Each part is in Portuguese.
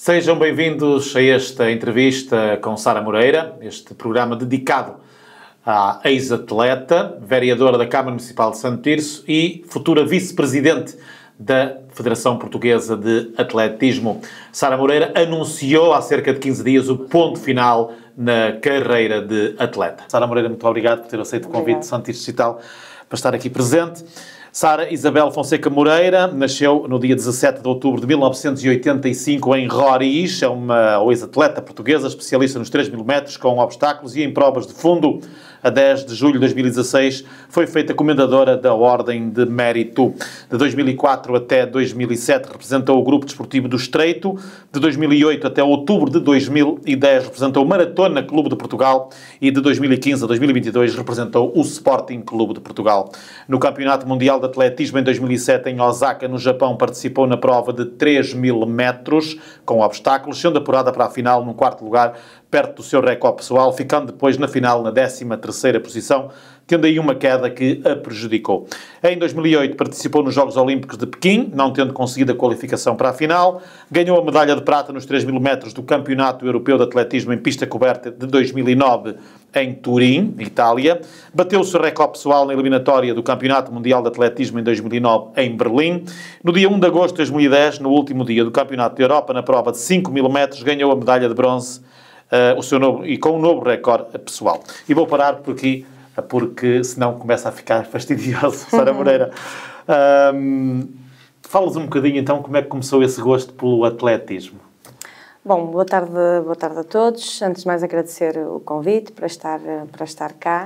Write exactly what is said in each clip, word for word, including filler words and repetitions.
Sejam bem-vindos a esta entrevista com Sara Moreira, este programa dedicado à ex-atleta, vereadora da Câmara Municipal de Santo Tirso e futura vice-presidente da Federação Portuguesa de Atletismo. Sara Moreira anunciou há cerca de quinze dias o ponto final na carreira de atleta. Sara Moreira, muito obrigado por ter aceito o convite de Santo Tirso Digital para estar aqui presente. Sara Isabel Fonseca Moreira nasceu no dia dezassete de outubro de mil novecentos e oitenta e cinco em Roriz. É uma ex-atleta portuguesa, especialista nos três mil metros com obstáculos e em provas de fundo. A dez de julho de dois mil e dezasseis foi feita comendadora da Ordem de Mérito. De dois mil e quatro até dois mil e sete representou o Grupo Desportivo do Estreito. De dois mil e oito até outubro de dois mil e dez representou o Maratona Clube de Portugal e de dois mil e quinze a dois mil e vinte e dois representou o Sporting Clube de Portugal. No Campeonato Mundial de Atletismo em dois mil e sete em Osaka, no Japão, participou na prova de três mil metros com obstáculos, sendo apurada para a final num quarto lugar, perto do seu recorde pessoal, ficando depois na final na décima terceira posição, tendo aí uma queda que a prejudicou. Em dois mil e oito participou nos Jogos Olímpicos de Pequim, não tendo conseguido a qualificação para a final, ganhou a medalha de prata nos três mil metros do Campeonato Europeu de Atletismo em pista coberta de dois mil e nove em Turim, Itália, bateu o seu recorde pessoal na eliminatória do Campeonato Mundial de Atletismo em dois mil e nove em Berlim. No dia um de agosto de dois mil e dez, no último dia do Campeonato da Europa, na prova de cinco mil metros, ganhou a medalha de bronze Uh, o seu novo, e com um novo recorde pessoal. E vou parar por aqui, porque senão começa a ficar fastidioso. Sara Moreira, um, fala-nos um bocadinho então como é que começou esse gosto pelo atletismo. Bom, boa tarde, boa tarde a todos. Antes de mais agradecer o convite para estar, para estar cá.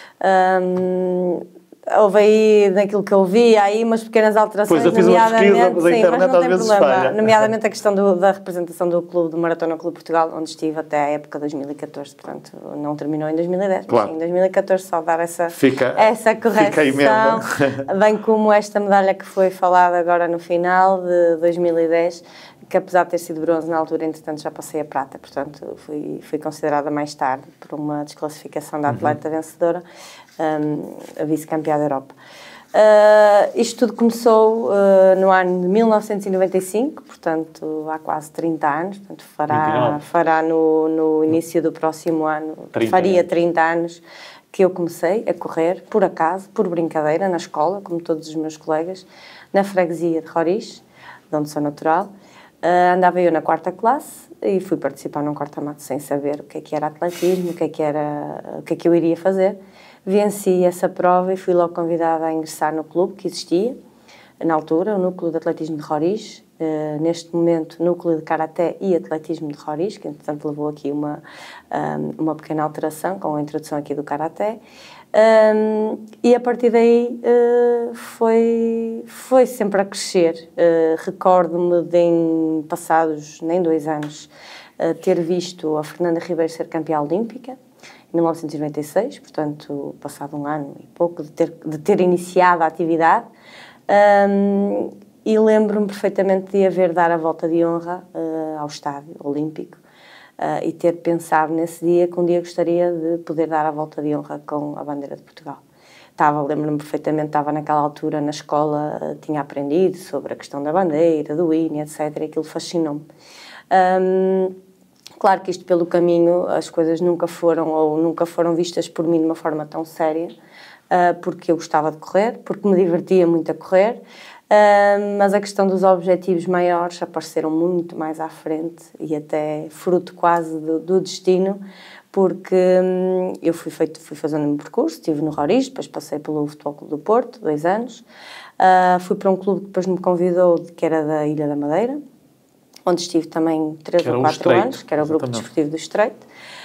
Um, Houve aí, naquilo que eu vi, aí umas pequenas alterações, pois eu fiz uma pesquisa, mas a sim, internet mas não às tem vezes problema, falha. Nomeadamente a questão do, da representação do clube, do Maratona Clube Portugal, onde estive até a época de dois mil e catorze, portanto não terminou em dois mil e dez, claro. Mas em dois mil e catorze só dar essa, fica, essa correção, fica bem como esta medalha que foi falada agora no final de dois mil e dez, que apesar de ter sido bronze na altura, entretanto já passei a prata, portanto fui, fui considerada mais tarde por uma desclassificação da atleta uhum. vencedora, um, a vice-campeã da Europa. Uh, isto tudo começou uh, no ano de mil novecentos e noventa e cinco, portanto há quase trinta anos, portanto fará, fará no, no início do próximo ano, faria trinta anos que eu comecei a correr, por acaso, por brincadeira, na escola, como todos os meus colegas, na freguesia de Roriz, de onde sou natural. Uh, andava eu na quarta classe e fui participar num corta-mato sem saber o que é que era atletismo, o que é que, era, o que é que eu iria fazer. Venci essa prova e fui logo convidada a ingressar no clube que existia, na altura, o Núcleo de Atletismo de Roriz, uh, neste momento Núcleo de Karaté e Atletismo de Roriz, que entretanto levou aqui uma, um, uma pequena alteração com a introdução aqui do Karaté. Um, e a partir daí uh, foi, foi sempre a crescer. Uh, recordo-me de em passados nem dois anos uh, ter visto a Fernanda Ribeiro ser campeã olímpica, em mil novecentos e noventa e seis, portanto, passado um ano e pouco de ter, de ter iniciado a atividade, um, e lembro-me perfeitamente de a ver dar a volta de honra uh, ao estádio olímpico uh, e ter pensado nesse dia que um dia gostaria de poder dar a volta de honra com a bandeira de Portugal. Estava, lembro-me perfeitamente, estava naquela altura na escola, uh, tinha aprendido sobre a questão da bandeira, do hino, etcétera, e aquilo fascinou-me. Um, Claro que isto pelo caminho, as coisas nunca foram ou nunca foram vistas por mim de uma forma tão séria, porque eu gostava de correr, porque me divertia muito a correr, mas a questão dos objetivos maiores apareceram muito mais à frente e até fruto quase do, do destino, porque eu fui, feito, fui fazendo o meu percurso, estive no Roriz, depois passei pelo Futebol Clube do Porto, dois anos, fui para um clube que depois me convidou, que era da Ilha da Madeira, onde estive também três ou quatro anos, que era o Grupo Desportivo do Estreito.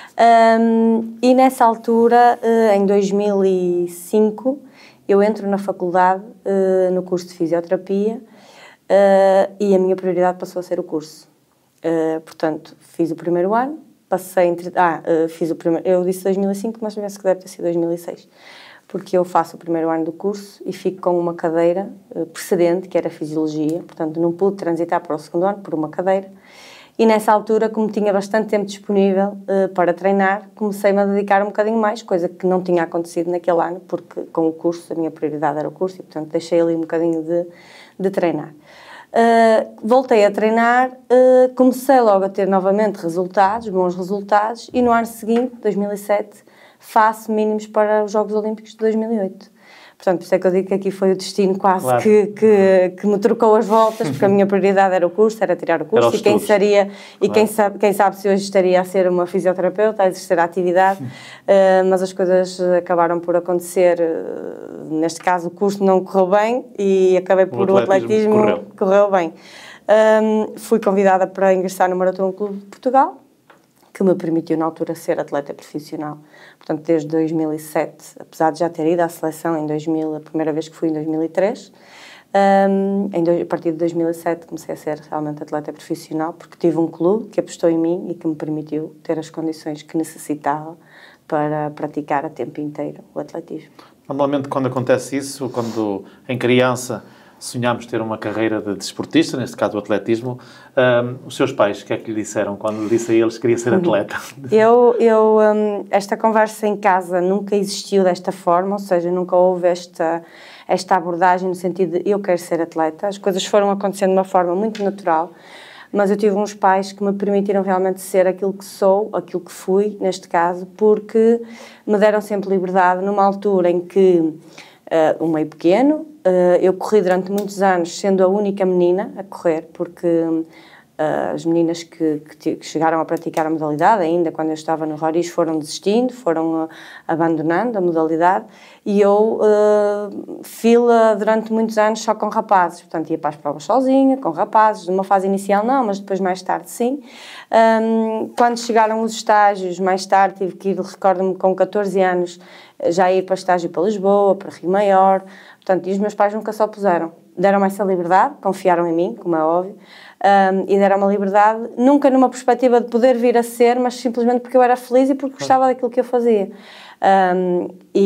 Um, e nessa altura, uh, em dois mil e cinco, eu entro na faculdade, uh, no curso de Fisioterapia, uh, e a minha prioridade passou a ser o curso. Uh, portanto, fiz o primeiro ano, passei... Entre, ah, uh, fiz o primeiro... Eu disse dois mil e cinco, mas penso que deve ter sido dois mil e seis. Porque eu faço o primeiro ano do curso e fico com uma cadeira uh, precedente, que era Fisiologia, portanto não pude transitar para o segundo ano por uma cadeira. E nessa altura, como tinha bastante tempo disponível uh, para treinar, comecei-me a dedicar um bocadinho mais, coisa que não tinha acontecido naquele ano, porque com o curso, a minha prioridade era o curso e, portanto, deixei ali um bocadinho de, de treinar. Uh, voltei a treinar, uh, comecei logo a ter novamente resultados, bons resultados, e no ano seguinte, dois mil e sete, faço mínimos para os Jogos Olímpicos de dois mil e oito. Portanto, por isso é que eu digo que aqui foi o destino quase claro. que, que, que me trocou as voltas, porque a minha prioridade era o curso, era tirar o curso, e quem seria, claro. e quem sabe, quem sabe se hoje estaria a ser uma fisioterapeuta, a exercer a atividade, uh, mas as coisas acabaram por acontecer, uh, neste caso o curso não correu bem, e acabei por o atletismo, o atletismo correu. correu bem. Um, fui convidada para ingressar no Maratona Clube de Portugal, que me permitiu na altura ser atleta profissional. Portanto, desde dois mil e sete, apesar de já ter ido à seleção em dois mil, a primeira vez que fui em dois mil e três, um, em dois, a partir de dois mil e sete comecei a ser realmente atleta profissional, porque tive um clube que apostou em mim e que me permitiu ter as condições que necessitava para praticar a tempo inteiro o atletismo. Normalmente, quando acontece isso, quando em criança sonhámos ter uma carreira de desportista, neste caso o atletismo, um, os seus pais, o que é que lhe disseram quando lhe disse a eles que queria ser atleta? Eu, eu um, esta conversa em casa nunca existiu desta forma, ou seja, nunca houve esta, esta abordagem no sentido de eu quero ser atleta. As coisas foram acontecendo de uma forma muito natural, mas eu tive uns pais que me permitiram realmente ser aquilo que sou, aquilo que fui, neste caso, porque me deram sempre liberdade numa altura em que, uh, um meio pequeno, Uh, eu corri durante muitos anos sendo a única menina a correr, porque uh, as meninas que, que, que chegaram a praticar a modalidade, ainda quando eu estava no Roriz, foram desistindo, foram uh, abandonando a modalidade, e eu uh, fila durante muitos anos só com rapazes, portanto ia para as provas sozinha, com rapazes, numa fase inicial não, mas depois mais tarde sim. Um, quando chegaram os estágios, mais tarde tive que ir, recordo-me, com catorze anos, já ir para estágio para Lisboa, para Rio Maior. Portanto, e os meus pais nunca se opuseram. Deram-me essa liberdade, confiaram em mim, como é óbvio, um, e deram-me a liberdade, nunca numa perspectiva de poder vir a ser, mas simplesmente porque eu era feliz e porque gostava daquilo que eu fazia. Um,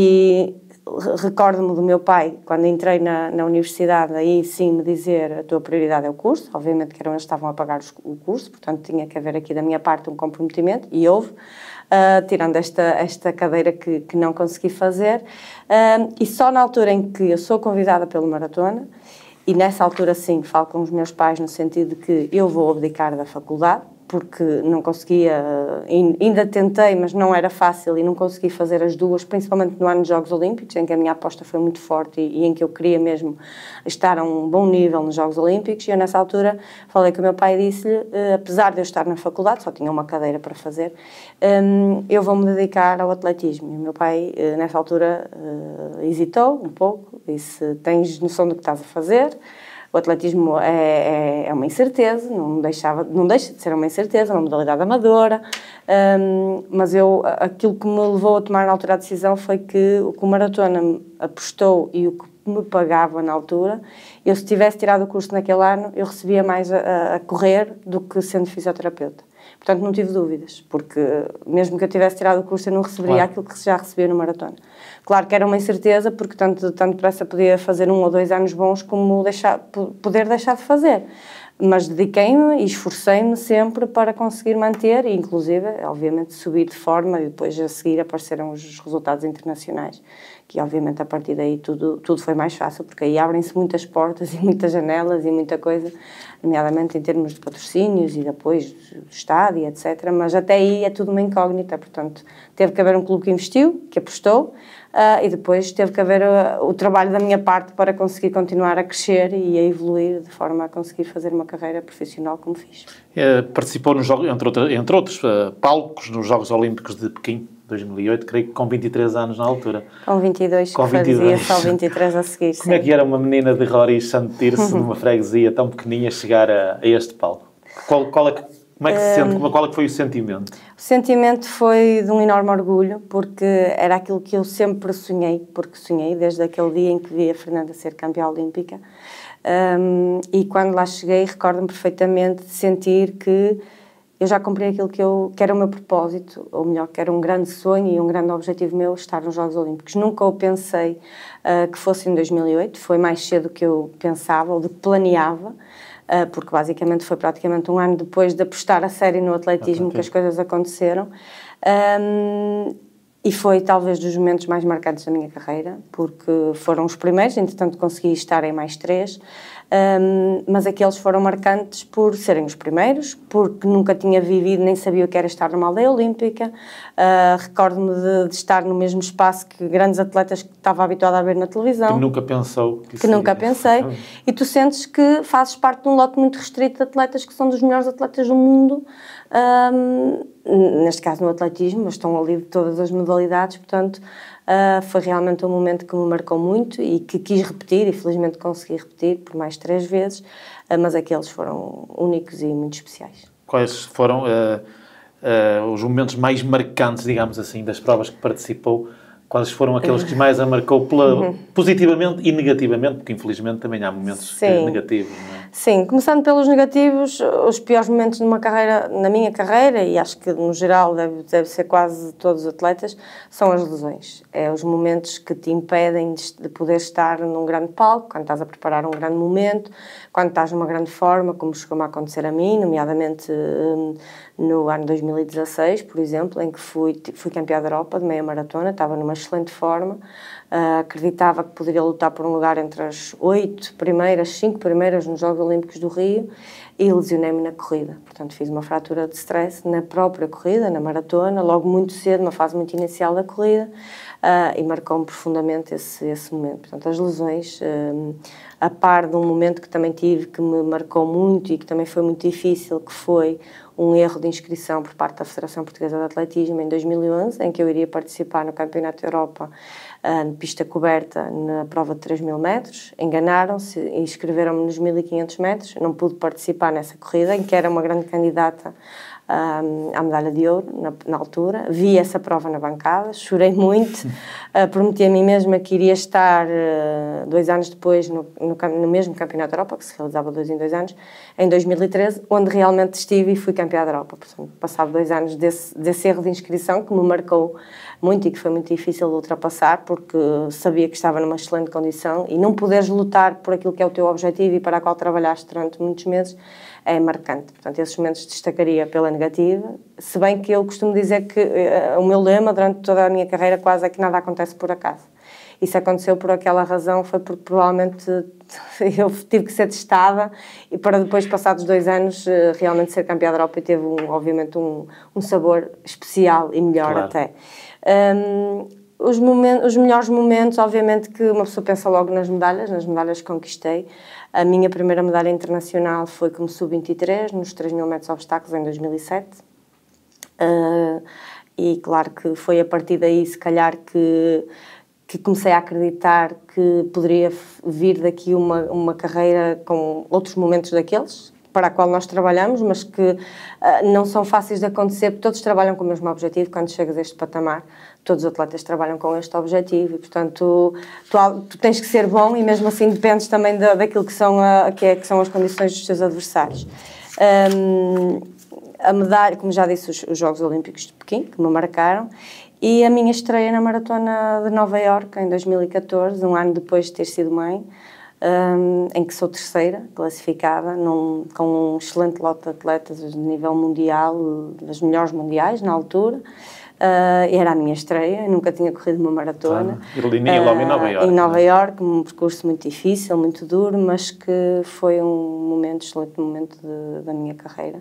e recordo-me do meu pai, quando entrei na, na universidade, aí sim me dizer a tua prioridade é o curso, obviamente que eram eles que estavam a pagar o curso, portanto tinha que haver aqui da minha parte um comprometimento, e houve. Uh, tirando esta, esta cadeira que, que não consegui fazer, uh, e só na altura em que eu sou convidada pelo Maratona, e nessa altura sim, falo com os meus pais no sentido de que eu vou abdicar da faculdade, porque não conseguia, ainda tentei, mas não era fácil e não consegui fazer as duas, principalmente no ano dos Jogos Olímpicos, em que a minha aposta foi muito forte e, e em que eu queria mesmo estar a um bom nível nos Jogos Olímpicos, e eu nessa altura falei com o meu pai e disse-lhe, uh, apesar de eu estar na faculdade, só tinha uma cadeira para fazer, um, eu vou-me dedicar ao atletismo. E o meu pai, uh, nessa altura, uh, hesitou um pouco, disse, tens noção do que estás a fazer? O atletismo é, é, é uma incerteza, não, deixava, não deixa de ser uma incerteza, uma modalidade amadora, um, mas eu, aquilo que me levou a tomar na altura a decisão foi que o que o Maratona apostou e o que me pagava na altura, eu se tivesse tirado o curso naquele ano, eu recebia mais a, a correr do que sendo fisioterapeuta. Portanto, não tive dúvidas, porque mesmo que eu tivesse tirado o curso, eu não receberia claro. aquilo que já recebia no Maratona. Claro que era uma incerteza, porque tanto, tanto depressa podia fazer um ou dois anos bons como deixar, poder deixar de fazer. Mas dediquei-me e esforcei-me sempre para conseguir manter e, inclusive, obviamente, subir de forma, e depois a seguir apareceram os resultados internacionais, que obviamente a partir daí tudo, tudo foi mais fácil, porque aí abrem-se muitas portas e muitas janelas e muita coisa, nomeadamente em termos de patrocínios e de apoios do Estado e etcétera. Mas até aí é tudo uma incógnita, portanto, teve que haver um clube que investiu, que apostou, Uh, e depois teve que haver uh, o trabalho da minha parte para conseguir continuar a crescer e a evoluir de forma a conseguir fazer uma carreira profissional como fiz. É, participou, nos jogos, entre, outra, entre outros uh, palcos, nos Jogos Olímpicos de Pequim, dois mil e oito, creio que com vinte e três anos na altura. Com vinte e dois, com que vinte e dois. Fazia só vinte e três a seguir. Como sim. é que era uma menina de Roriz Santo Tirso, numa freguesia tão pequeninha, chegar a, a este palco? Qual, qual é que... Como é que se sente? Qual é que foi o sentimento? O sentimento foi de um enorme orgulho, porque era aquilo que eu sempre sonhei, porque sonhei desde aquele dia em que vi a Fernanda ser campeã olímpica. Um, e quando lá cheguei, recordo-me perfeitamente de sentir que eu já cumpri aquilo que, eu, que era o meu propósito, ou melhor, que era um grande sonho e um grande objetivo meu, estar nos Jogos Olímpicos. Nunca o pensei uh, que fosse em dois mil e oito, foi mais cedo do que eu pensava, ou do que planeava, Uh, porque basicamente foi praticamente um ano depois de apostar a sério no atletismo que as coisas aconteceram, um, e foi talvez dos momentos mais marcantes da minha carreira, porque foram os primeiros, entretanto consegui estar em mais três, Um, mas aqueles foram marcantes por serem os primeiros, porque nunca tinha vivido nem sabia o que era estar numa aldeia olímpica. Uh, recordo-me de, de estar no mesmo espaço que grandes atletas que estava habituada a ver na televisão. Que nunca pensou. Que, que nunca pensei. E tu sentes que fazes parte de um lote muito restrito de atletas que são dos melhores atletas do mundo, um, neste caso no atletismo, mas estão ali de todas as modalidades, portanto uh, foi realmente um momento que me marcou muito e que quis repetir, e felizmente consegui repetir por mais três vezes, uh, mas aqueles foram únicos e muito especiais. Quais foram uh, uh, os momentos mais marcantes, digamos assim, das provas que participou? Quais foram aqueles que mais a marcou pela, uhum. positivamente e negativamente? Porque infelizmente também há momentos negativos, não é? Sim, começando pelos negativos, os piores momentos numa carreira, na minha carreira, e acho que no geral deve, deve ser quase todos os atletas, são as lesões. É os momentos que te impedem de, de poder estar num grande palco, quando estás a preparar um grande momento, quando estás numa grande forma, como chegou-me a acontecer a mim, nomeadamente um, no ano dois mil e dezasseis, por exemplo, em que fui, fui campeã da Europa de meia maratona, estava numa excelente forma, uh, acreditava que poderia lutar por um lugar entre as oito primeiras, cinco primeiras nos Jogos Olímpicos do Rio, e lesionei-me na corrida. Portanto, fiz uma fratura de stress na própria corrida, na maratona, logo muito cedo, numa fase muito inicial da corrida, uh, e marcou-me profundamente esse, esse momento. Portanto, as lesões, uh, a par de um momento que também tive, que me marcou muito e que também foi muito difícil, que foi um erro de inscrição por parte da Federação Portuguesa de Atletismo em dois mil e onze, em que eu iria participar no Campeonato da Europa uh, pista coberta na prova de três mil metros. Enganaram-se e inscreveram-me nos mil e quinhentos metros. Não pude participar nessa corrida, em que era uma grande candidata uh, à medalha de ouro na, na altura. Vi essa prova na bancada, chorei muito, uh, prometi a mim mesma que iria estar uh, dois anos depois no, no, no mesmo Campeonato da Europa, que se realizava dois em dois anos, em dois mil e treze, onde realmente estive e fui campeã da Europa. Portanto, passado dois anos desse, desse erro de inscrição, que me marcou muito e que foi muito difícil de ultrapassar, porque sabia que estava numa excelente condição, e não poderes lutar por aquilo que é o teu objetivo e para a qual trabalhaste durante muitos meses é marcante. Portanto, esses momentos destacaria pela negativa, se bem que eu costumo dizer que uh, o meu lema durante toda a minha carreira quase é que nada acontece por acaso. Isso aconteceu por aquela razão, foi porque provavelmente eu tive que ser testada, e para depois, passados dois anos, realmente ser campeã da Europa, e teve, um, obviamente, um, um sabor especial e melhor, claro. Até. Um, os, momentos, os melhores momentos, obviamente, que uma pessoa pensa logo nas medalhas, nas medalhas que conquistei. A minha primeira medalha internacional foi como sub vinte e três, nos três mil metros obstáculos, em dois mil e sete. Uh, e claro que foi a partir daí, se calhar, que... que comecei a acreditar que poderia vir daqui uma, uma carreira com outros momentos daqueles, para a qual nós trabalhamos, mas que uh, não são fáceis de acontecer, porque todos trabalham com o mesmo objetivo. Quando chegas a este patamar, todos os atletas trabalham com este objetivo, e, portanto, tu, tu tens que ser bom, e mesmo assim dependes também da, daquilo que são, a, que, é, que são as condições dos teus adversários. Um, a medalha, como já disse, os, os Jogos Olímpicos de Pequim, que me marcaram, e a minha estreia na Maratona de Nova Iorque em dois mil e catorze, um ano depois de ter sido mãe, um, em que sou terceira classificada, num, com um excelente lote de atletas de nível mundial, das melhores mundiais na altura. Uh, era a minha estreia, eu nunca tinha corrido uma maratona. Claro. E logo em Nova Iorque. Uh, em Nova Iorque, um percurso muito difícil, muito duro, mas que foi um momento, excelente momento de, da minha carreira.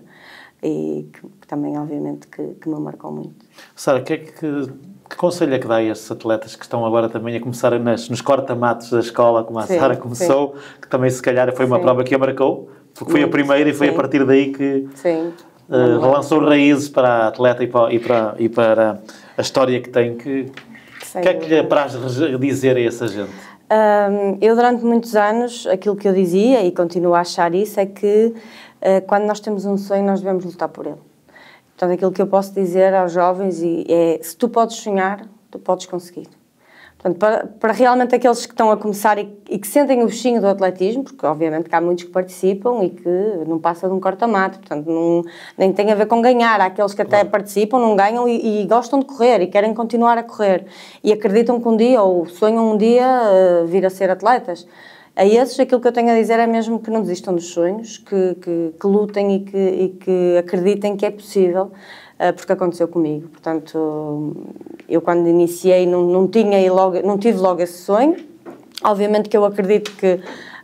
E que, que também, obviamente, que, que me marcou muito. Sara, que, é que, que conselho é que dá a estes atletas que estão agora também a começar nas, nos corta-matos da escola, como a sim, Sara começou, sim. Que também, se calhar, foi uma sim. prova que a marcou, porque foi muito, a primeira, e foi sim. a partir daí que sim. uh, lançou raízes para a atleta e para, e para, e para a história que tem. Que, que é que lhe apraz dizer a essa gente? Um, eu, durante muitos anos, aquilo que eu dizia, e continuo a achar isso, é que quando nós temos um sonho, nós devemos lutar por ele. Portanto, aquilo que eu posso dizer aos jovens é: se tu podes sonhar, tu podes conseguir. Portanto, para, para realmente aqueles que estão a começar e, e que sentem o bichinho do atletismo, porque obviamente que há muitos que participam e que não passa de um corta-mato, portanto, não, nem tem a ver com ganhar. Há aqueles que até claro. Participam, não ganham e, e gostam de correr e querem continuar a correr e acreditam que um dia, ou sonham um dia, uh, vir a ser atletas. A esses, aquilo que eu tenho a dizer é mesmo que não desistam dos sonhos, que, que, que lutem e que, e que acreditem que é possível, porque aconteceu comigo. Portanto, eu quando iniciei não, não, tinha logo, não tive logo esse sonho. Obviamente que eu acredito que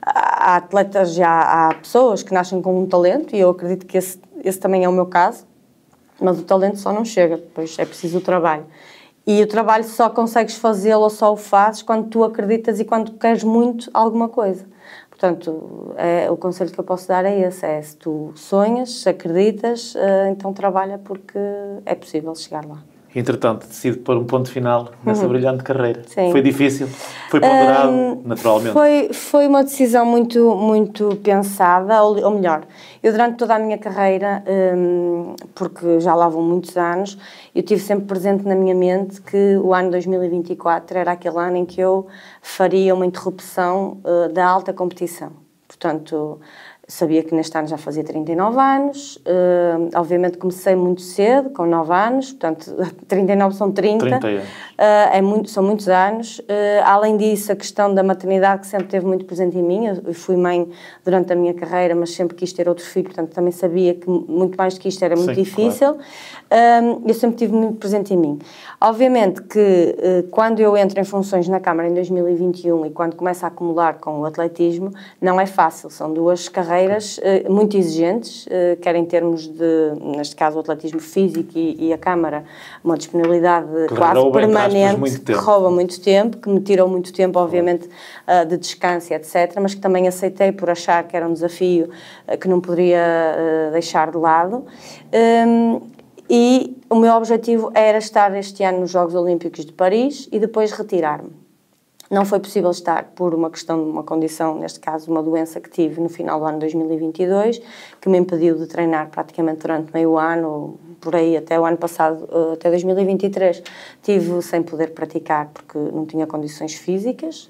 há atletas, já há pessoas que nascem com um talento, e eu acredito que esse, esse também é o meu caso, mas o talento só não chega, depois é preciso o trabalho. E o trabalho só consegues fazê-lo ou só o fazes quando tu acreditas e quando queres muito alguma coisa. Portanto, é, o conselho que eu posso dar é esse, é se tu sonhas, se acreditas, então trabalha porque é possível chegar lá. Entretanto, decide pôr um ponto final nessa uhum. brilhante carreira. Sim. Foi difícil? Foi ponderado, um, naturalmente? Foi, foi uma decisão muito, muito pensada, ou, ou melhor, eu durante toda a minha carreira, um, porque já lá vão muitos anos, eu tive sempre presente na minha mente que o ano dois mil e vinte e quatro era aquele ano em que eu faria uma interrupção uh, da alta competição. Portanto, sabia que neste ano já fazia trinta e nove anos, uh, obviamente comecei muito cedo, com nove anos, portanto, trinta e nove são trinta, trinta anos. Uh, é muito, são muitos anos. Uh, além disso, a questão da maternidade, que sempre teve muito presente em mim, eu fui mãe durante a minha carreira, mas sempre quis ter outro filho, portanto, também sabia que muito mais do que isto era muito Sim, difícil. Claro. Uh, eu sempre tive muito presente em mim. Obviamente que uh, quando eu entro em funções na Câmara em dois mil e vinte e um e quando começo a acumular com o atletismo, não é fácil, são duas carreiras uh, muito exigentes, uh, quer em termos de, neste caso, o atletismo físico e, e a Câmara, uma disponibilidade que quase permanente, muito que rouba muito tempo, que me tirou muito tempo, obviamente, uh, de descanso, etcétera, mas que também aceitei por achar que era um desafio uh, que não poderia uh, deixar de lado. Um, e o meu objetivo era estar este ano nos Jogos Olímpicos de Paris e depois retirar-me. Não foi possível estar por uma questão de uma condição, neste caso uma doença que tive no final do ano dois mil e vinte e dois, que me impediu de treinar praticamente durante meio ano, por aí até o ano passado, até dois mil e vinte e três, tive sem poder praticar porque não tinha condições físicas.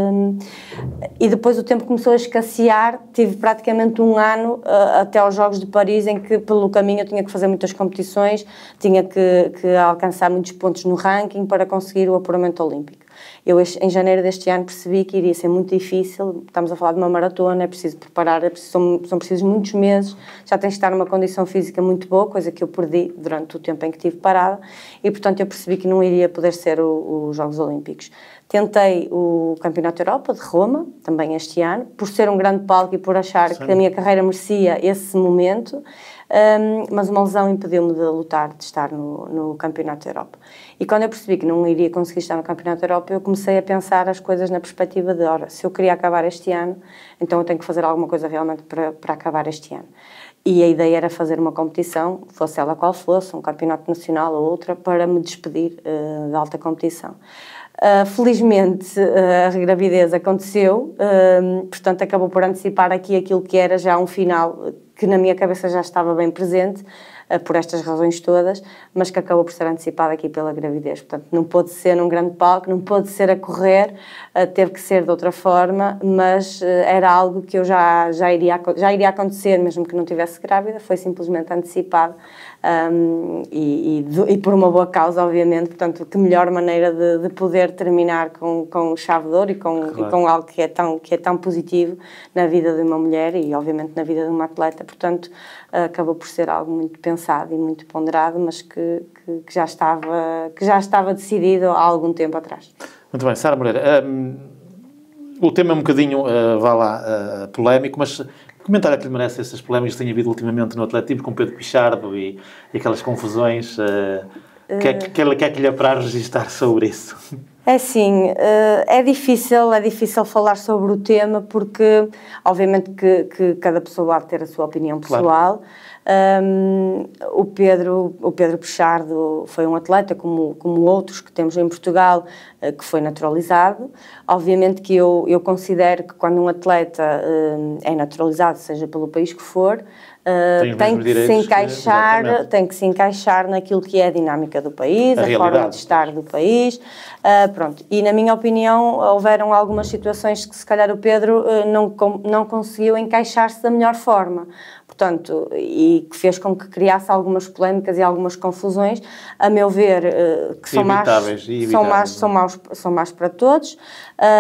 E depois o tempo começou a escassear, tive praticamente um ano até aos Jogos de Paris, em que pelo caminho eu tinha que fazer muitas competições, tinha que, que alcançar muitos pontos no ranking para conseguir o apuramento olímpico. Eu, em janeiro deste ano, percebi que iria ser muito difícil, estamos a falar de uma maratona, é preciso preparar, é preciso, são, são precisos muitos meses, já tens de estar numa condição física muito boa, coisa que eu perdi durante o tempo em que estive parada, e portanto eu percebi que não iria poder ser os Jogos Olímpicos. Tentei o Campeonato da Europa de Roma, também este ano, por ser um grande palco e por achar Sim. que a minha carreira merecia esse momento, um, mas uma lesão impediu-me de lutar, de estar no, no Campeonato da Europa. E quando eu percebi que não iria conseguir estar no Campeonato da Europa, eu comecei a pensar as coisas na perspectiva de, ora, se eu queria acabar este ano, então eu tenho que fazer alguma coisa realmente para, para acabar este ano. E a ideia era fazer uma competição, fosse ela qual fosse, um campeonato nacional ou outra, para me despedir uh, da alta competição. Uh, felizmente uh, a gravidez aconteceu, uh, portanto acabou por antecipar aqui aquilo que era já um final que na minha cabeça já estava bem presente, uh, por estas razões todas, mas que acabou por ser antecipado aqui pela gravidez. Portanto, não pôde ser num grande palco, não pôde ser a correr, uh, teve que ser de outra forma, mas uh, era algo que eu já, já, iria, já iria acontecer, mesmo que não estivesse grávida, foi simplesmente antecipado. Um, e, e, e por uma boa causa, obviamente, portanto, que melhor maneira de, de poder terminar com, com chave de ouro e com, claro. e com algo que é, tão, que é tão positivo na vida de uma mulher e, obviamente, na vida de uma atleta. Portanto, uh, acabou por ser algo muito pensado e muito ponderado, mas que, que, que, já, estava, que já estava decidido há algum tempo atrás. Muito bem, Sara Moreira, um, o tema é um bocadinho, uh, vá lá, uh, polémico, mas que comentário é que lhe merece essas polémicas que tem havido ultimamente no atletismo com Pedro Pichardo e, e aquelas confusões? O uh, que, é que, que, que é que lhe apraz registrar sobre isso? É assim, é difícil, é difícil falar sobre o tema porque, obviamente, que, que cada pessoa há de ter a sua opinião pessoal. Claro. Um, o Pedro, o Pedro Pichardo foi um atleta, como, como outros que temos em Portugal, que foi naturalizado. Obviamente que eu, eu considero que quando um atleta um, é naturalizado, seja pelo país que for, Uh, tem que se encaixar, que, tem que se encaixar naquilo que é a dinâmica do país, a, a forma de estar do país, uh, pronto. E na minha opinião houveram algumas situações que se calhar o Pedro uh, não, não conseguiu encaixar-se da melhor forma. Portanto, e que fez com que criasse algumas polémicas e algumas confusões, a meu ver, uh, que são más, são, más, são, más, são más para todos.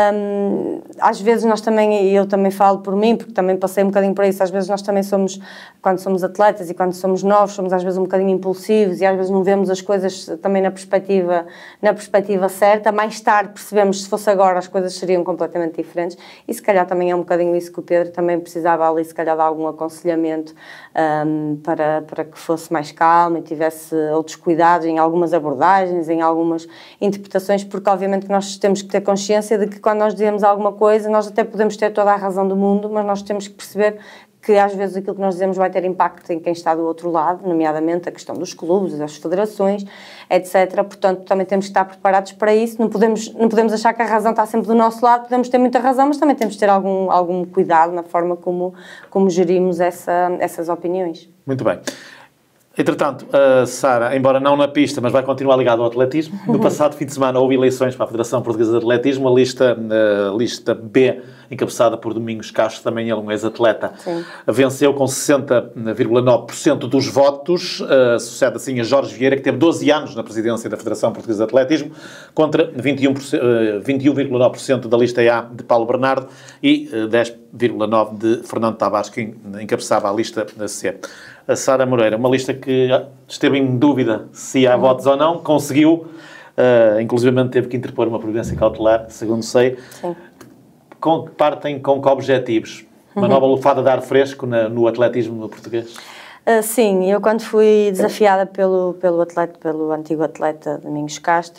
Um, às vezes nós também, e eu também falo por mim, porque também passei um bocadinho por isso, às vezes nós também somos quando somos atletas e quando somos novos, somos às vezes um bocadinho impulsivos e às vezes não vemos as coisas também na perspectiva, na perspectiva certa. Mais tarde percebemos que se fosse agora as coisas seriam completamente diferentes e se calhar também é um bocadinho isso que o Pedro também precisava ali, se calhar de algum aconselhamento um, para, para que fosse mais calmo e tivesse outros cuidados em algumas abordagens, em algumas interpretações, porque obviamente que nós temos que ter consciência de que quando nós dizemos alguma coisa, nós até podemos ter toda a razão do mundo, mas nós temos que perceber que às vezes aquilo que nós dizemos vai ter impacto em quem está do outro lado, nomeadamente a questão dos clubes, das federações, etcétera. Portanto, também temos que estar preparados para isso. Não podemos, não podemos achar que a razão está sempre do nosso lado, podemos ter muita razão, mas também temos que ter algum, algum cuidado na forma como, como gerimos essa, essas opiniões. Muito bem. Entretanto, a Sara, embora não na pista, mas vai continuar ligada ao atletismo, no passado fim de semana houve eleições para a Federação Portuguesa de Atletismo, a lista, a lista B, encabeçada por Domingos Castro, também ele um ex-atleta, venceu com sessenta vírgula nove por cento dos votos, uh, sucede assim a Jorge Vieira, que teve doze anos na presidência da Federação Portuguesa de Atletismo, contra vinte e um vírgula nove por cento da lista A de Paulo Bernardo e uh, dez vírgula nove por cento de Fernando Tavares, que encabeçava a lista C. A Sara Moreira, uma lista que esteve em dúvida se há uhum. votos ou não, conseguiu, uh, inclusivamente teve que interpor uma providência cautelar, segundo sei. Sim. Com, partem com que objetivos? Uma uhum. nova lufada de ar fresco na, no atletismo português? Uh, sim, eu quando fui desafiada pelo, pelo, atleta, pelo antigo atleta Domingos Castro,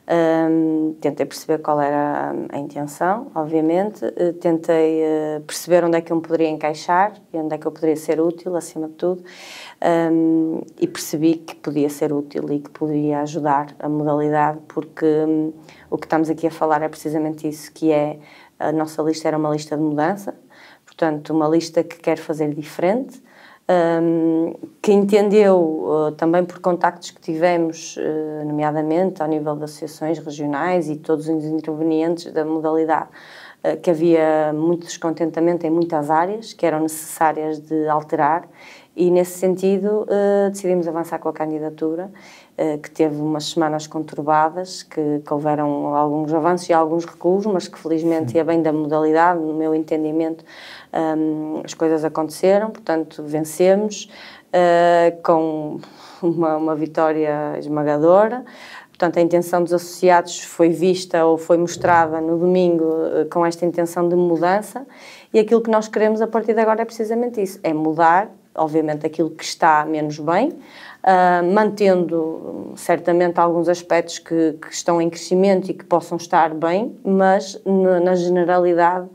Um, tentei perceber qual era a, a intenção, obviamente, uh, tentei uh, perceber onde é que eu me poderia encaixar e onde é que eu poderia ser útil, acima de tudo, um, e percebi que podia ser útil e que podia ajudar a modalidade, porque um, o que estamos aqui a falar é precisamente isso, que é, a nossa lista era uma lista de mudança, portanto, uma lista que quer fazer diferente, Um, que entendeu, uh, também por contactos que tivemos, uh, nomeadamente ao nível de associações regionais e todos os intervenientes da modalidade, uh, que havia muito descontentamento em muitas áreas que eram necessárias de alterar e, nesse sentido, uh, decidimos avançar com a candidatura, uh, que teve umas semanas conturbadas, que, que houveram alguns avanços e alguns recuos, mas que felizmente, e a bem da modalidade, no meu entendimento, Um, as coisas aconteceram, portanto vencemos uh, com uma, uma vitória esmagadora. Portanto, a intenção dos associados foi vista ou foi mostrada no domingo uh, com esta intenção de mudança, e aquilo que nós queremos a partir de agora é precisamente isso, é mudar, obviamente, aquilo que está menos bem, uh, mantendo certamente alguns aspectos que, que estão em crescimento e que possam estar bem, mas na, na generalidade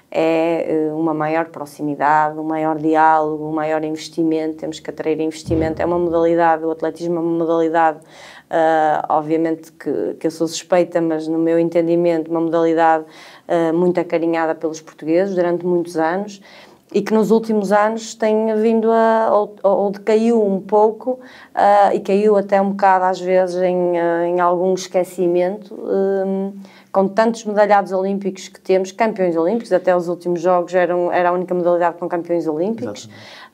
é uma maior proximidade, um maior diálogo, um maior investimento, temos que atrair investimento. É uma modalidade, o atletismo é uma modalidade, uh, obviamente que, que eu sou suspeita, mas no meu entendimento, uma modalidade uh, muito acarinhada pelos portugueses durante muitos anos e que nos últimos anos tem vindo a, ou, ou decaiu um pouco uh, e caiu até um bocado às vezes em, uh, em algum esquecimento, um, com tantos medalhados olímpicos que temos, campeões olímpicos, até os últimos jogos eram, era a única modalidade com campeões olímpicos,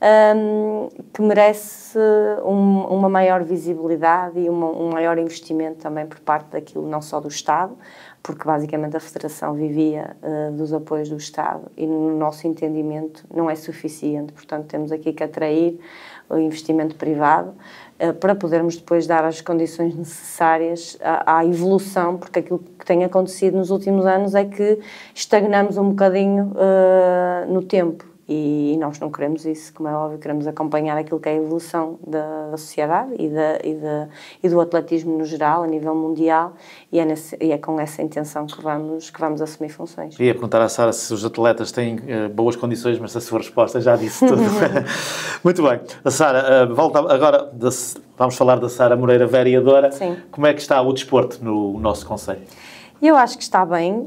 um, que merece um, uma maior visibilidade e uma, um maior investimento também por parte daquilo, não só do Estado, porque basicamente a Federação vivia uh, dos apoios do Estado e no nosso entendimento não é suficiente, portanto temos aqui que atrair o investimento privado uh, para podermos depois dar as condições necessárias à, à evolução, porque aquilo que tem acontecido nos últimos anos é que estagnamos um bocadinho uh, no tempo. E nós não queremos isso, como é óbvio, queremos acompanhar aquilo que é a evolução da, da sociedade e, da, e, da, e do atletismo no geral, a nível mundial, e é, nesse, e é com essa intenção que vamos, que vamos assumir funções. Ia perguntar à Sara se os atletas têm uh, boas condições, mas a sua resposta já disse tudo. Muito bem. A Sara, uh, volta agora, de, vamos falar da Sara Moreira, vereadora. Sim. Como é que está o desporto no nosso concelho? Eu acho que está bem.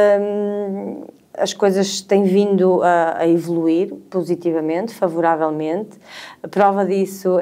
Uh, As coisas têm vindo a, a evoluir positivamente, favoravelmente. A prova disso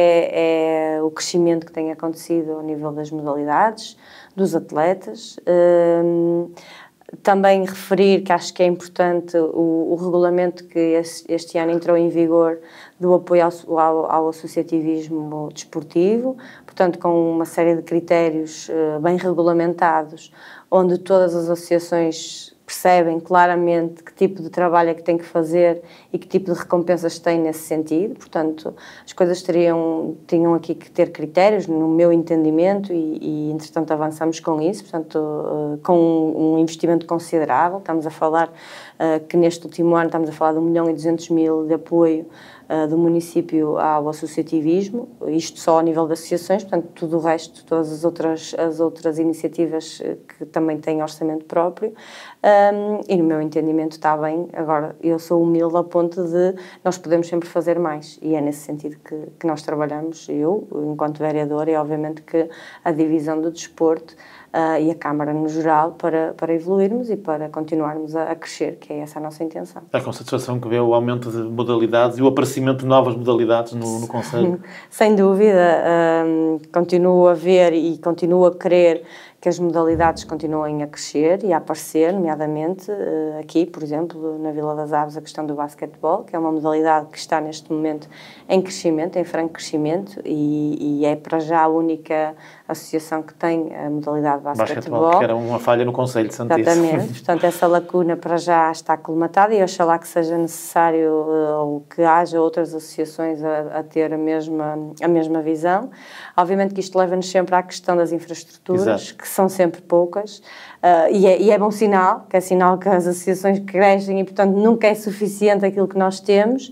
é, é o crescimento que tem acontecido ao nível das modalidades, dos atletas. Um, também referir que acho que é importante o, o regulamento que este, este ano entrou em vigor do apoio ao, ao, ao associativismo desportivo, portanto com uma série de critérios uh, bem regulamentados, onde todas as associações percebem claramente que tipo de trabalho é que têm que fazer e que tipo de recompensas têm nesse sentido. Portanto, as coisas teriam, tinham aqui que ter critérios, no meu entendimento, e, e entretanto avançamos com isso, portanto, uh, com um investimento considerável. Estamos a falar uh, que neste último ano estamos a falar de um milhão e duzentos mil de apoio uh, do município ao associativismo, isto só a nível de associações, portanto, tudo o resto, todas as outras, as outras iniciativas que também têm orçamento próprio. Um, e no meu entendimento está bem. Agora, eu sou humilde ao ponto de nós podemos sempre fazer mais, e é nesse sentido que, que nós trabalhamos, eu, enquanto vereadora, e obviamente que a divisão do desporto uh, e a Câmara no geral, para, para evoluirmos e para continuarmos a, a crescer, que é essa a nossa intenção. É com satisfação que vê o aumento de modalidades e o aparecimento de novas modalidades no, no Conselho? Sem dúvida, um, continuo a ver e continuo a querer que as modalidades continuem a crescer e a aparecer, nomeadamente aqui, por exemplo, na Vila das Aves, a questão do basquetebol, que é uma modalidade que está neste momento em crescimento, em franco crescimento, e, e é para já a única associação que tem a modalidade de basquetebol. Basquetebol, que era uma falha no Conselho de Santiço. Exatamente, portanto essa lacuna para já está colmatada, e oxalá que seja necessário ou que haja outras associações a, a ter a mesma, a mesma visão. Obviamente que isto leva-nos sempre à questão das infraestruturas, Exato. que são sempre poucas, uh, e, é, e é bom sinal, que é sinal que as associações crescem e, portanto, nunca é suficiente aquilo que nós temos,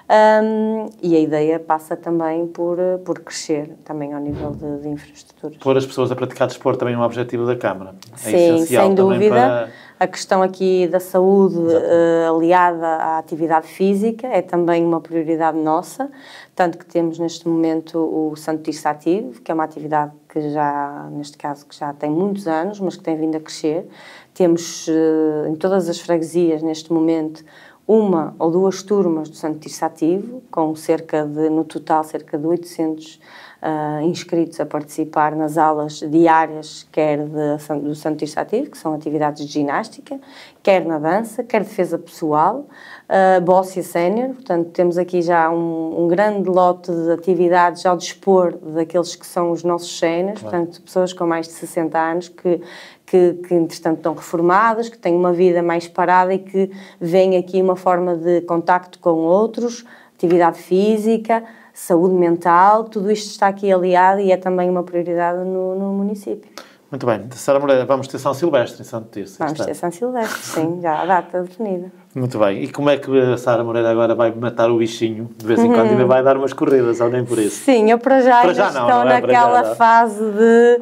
um, e a ideia passa também por, por crescer, também ao nível de, de infraestruturas. Pôr as pessoas a praticar desporto também é um objetivo da Câmara. É Sim, essencial sem também dúvida. Para... A questão aqui da saúde uh, aliada à atividade física é também uma prioridade nossa, tanto que temos neste momento o Santo Tirso Ativo, que é uma atividade que já, neste caso, que já tem muitos anos, mas que tem vindo a crescer. Temos uh, em todas as freguesias, neste momento, uma ou duas turmas do Santo Tirso Ativo, com cerca de, no total, cerca de oitocentos Uh, inscritos a participar nas aulas diárias, quer de, do Santo Tirso Ativo, que são atividades de ginástica, quer na dança, quer defesa pessoal, uh, bóssia sénior. Portanto, temos aqui já um, um grande lote de atividades ao dispor daqueles que são os nossos séniores, claro. Portanto, pessoas com mais de sessenta anos que, que, que, entretanto, estão reformadas, que têm uma vida mais parada e que veem aqui uma forma de contacto com outros, atividade física, saúde mental, tudo isto está aqui aliado e é também uma prioridade no, no município. Muito bem. Sara Moreira, vamos ter São Silvestre em Santo Tirso? Vamos ter São Silvestre, sim, já a data definida. Muito bem. E como é que a Sara Moreira agora vai matar o bichinho? De vez em quando ainda vai dar umas corridas, ou nem por isso? Sim, eu para já, para já estou não, não é naquela já, fase de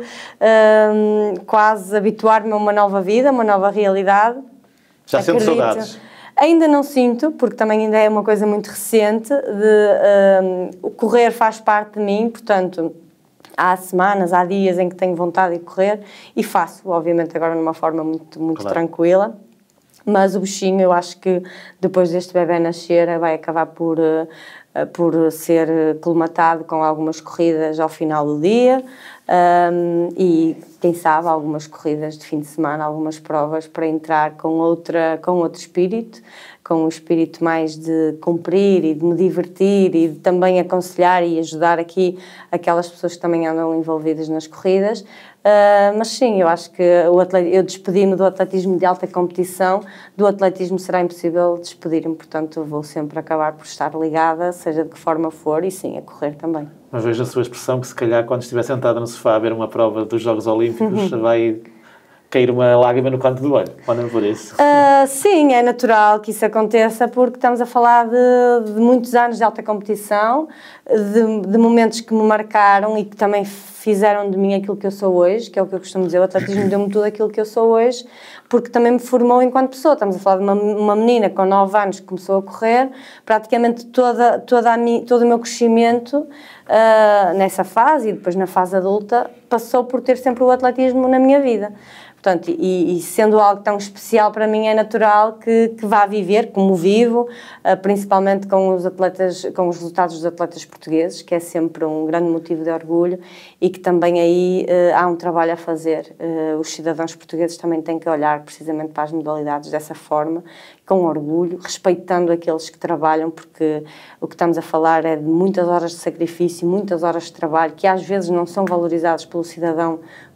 um, quase habituar-me a uma nova vida, uma nova realidade. Já sente saudades? Ainda não sinto, porque também ainda é uma coisa muito recente, de, um, o correr faz parte de mim, portanto, há semanas, há dias em que tenho vontade de correr e faço, obviamente agora numa forma muito, muito claro. tranquila, mas o bichinho eu acho que depois deste bebê nascer vai acabar por, uh, por ser colmatado com algumas corridas ao final do dia, um, e quem sabe algumas corridas de fim de semana, algumas provas para entrar com, outra, com outro espírito, com um espírito mais de cumprir e de me divertir e de também aconselhar e ajudar aqui aquelas pessoas que também andam envolvidas nas corridas. Uh, mas sim, eu acho que o atleta, eu despedi-me do atletismo de alta competição, do atletismo será impossível despedir-me, portanto vou sempre acabar por estar ligada, seja de que forma for, e sim, a correr também. Mas vejo a sua expressão que se calhar quando estiver sentada no sofá a ver uma prova dos Jogos Olímpicos vai cair uma lágrima no canto do olho, ou não por isso? Uh, sim, é natural que isso aconteça porque estamos a falar de, de muitos anos de alta competição, de, de momentos que me marcaram e que também fizeram de mim aquilo que eu sou hoje, que é o que eu costumo dizer, o atletismo deu-me tudo aquilo que eu sou hoje, porque também me formou enquanto pessoa. Estamos a falar de uma, uma menina com nove anos que começou a correr, praticamente toda, toda a mi, todo o meu crescimento uh, nessa fase e depois na fase adulta passou por ter sempre o atletismo na minha vida. Portanto, e, e sendo algo tão especial para mim, é natural que, que vá viver, como vivo, uh, principalmente com os atletas, com os resultados dos atletas portugueses, que é sempre um grande motivo de orgulho e que também aí uh, há um trabalho a fazer. Uh, os cidadãos portugueses também têm que olhar precisamente para as modalidades dessa forma, com orgulho, respeitando aqueles que trabalham, porque o que estamos a falar é de muitas horas de sacrifício, muitas horas de trabalho, que às vezes não são valorizados pelo cidadão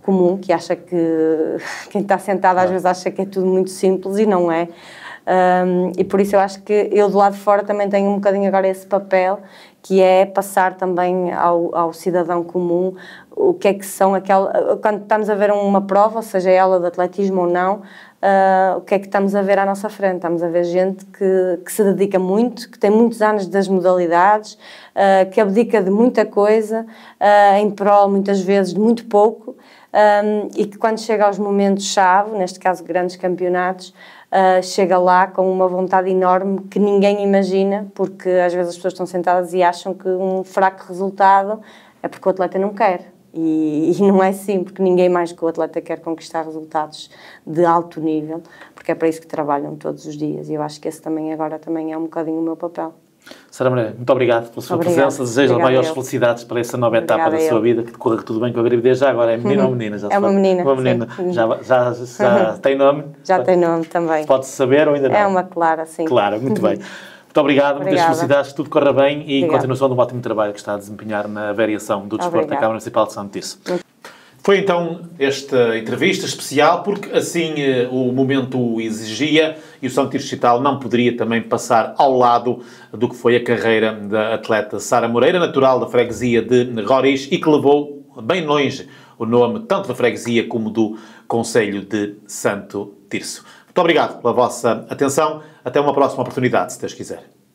comum, que acha que quem está sentado às vezes acha que é tudo muito simples e não é. Um, e por isso eu acho que eu do lado de fora também tenho um bocadinho agora esse papel, que é passar também ao, ao cidadão comum o que é que são aquela... Quando estamos a ver uma prova, seja ela de atletismo ou não, uh, o que é que estamos a ver à nossa frente? Estamos a ver gente que, que se dedica muito, que tem muitos anos das modalidades, uh, que abdica de muita coisa, uh, em prol, muitas vezes, de muito pouco, um, e que quando chega aos momentos-chave, neste caso grandes campeonatos, Uh, chega lá com uma vontade enorme que ninguém imagina, porque às vezes as pessoas estão sentadas e acham que um fraco resultado é porque o atleta não quer. E, e não é assim, porque ninguém mais que o atleta quer conquistar resultados de alto nível, porque é para isso que trabalham todos os dias. E eu acho que esse também agora também é um bocadinho o meu papel. Sara Moreira, muito obrigado pela sua Obrigada. presença. Desejo as maiores eu. felicidades para essa nova etapa Obrigada da sua eu. vida, que decorra tudo bem com a gravidez. Já agora é menino ou menina? Já É uma menina. Uma menina. Sim. Já, já, já tem nome? Já tem nome também. Pode-se saber ou ainda não? É uma Clara, sim. Clara, muito bem. Muito obrigado, muitas Obrigada. felicidades, que tudo corra bem e Obrigada. continuação do ótimo trabalho que está a desempenhar na variação do desporto Obrigada. da Câmara Municipal de Santo Tirso. Foi então esta entrevista especial, porque assim eh, o momento o exigia e o Santo Tirso Digital não poderia também passar ao lado do que foi a carreira da atleta Sara Moreira, natural da freguesia de Roriz e que levou bem longe o nome tanto da freguesia como do concelho de Santo Tirso. Muito obrigado pela vossa atenção. Até uma próxima oportunidade, se Deus quiser.